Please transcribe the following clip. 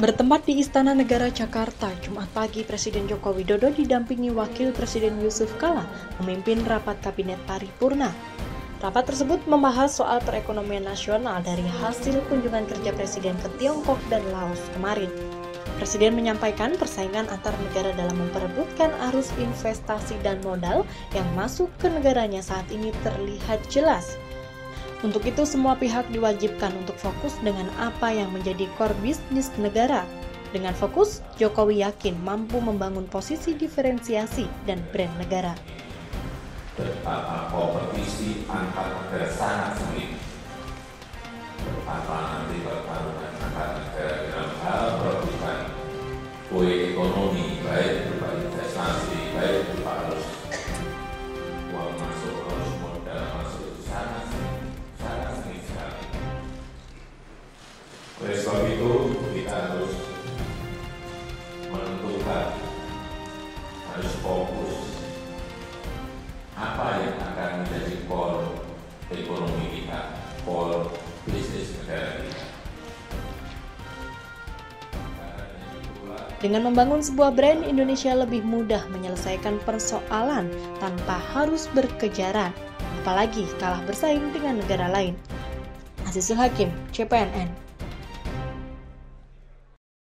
Bertempat di Istana Negara Jakarta, Jumat pagi, Presiden Joko Widodo didampingi Wakil Presiden Yusuf Kala memimpin rapat Kabinet Paripurna. Rapat tersebut membahas soal perekonomian nasional dari hasil kunjungan kerja Presiden ke Tiongkok dan Laos kemarin. Presiden menyampaikan persaingan antar negara dalam memperebutkan arus investasi dan modal yang masuk ke negaranya saat ini terlihat jelas. Untuk itu, semua pihak diwajibkan untuk fokus dengan apa yang menjadi core bisnis negara. Dengan fokus, Jokowi yakin mampu membangun posisi diferensiasi dan brand negara. Betapa kompetisi antar negara sangat sengit. Betapa nanti pertarungan antar negara dalam hal perebutan kue ekonomi, baik berupa investasi, baik berupa arus uang masuk, arus modal masuk, itu sangat sengit sekali. Oleh sebab itu, kita harus menentukan, harus fokus apa yang akan menjadi core ekonomi kita, core bisnis negara kita. Dengan membangun sebuah brand, Indonesia lebih mudah menyelesaikan persoalan tanpa harus berkejaran, apalagi kalah bersaing dengan negara lain. Azizul Hakim, CPNN.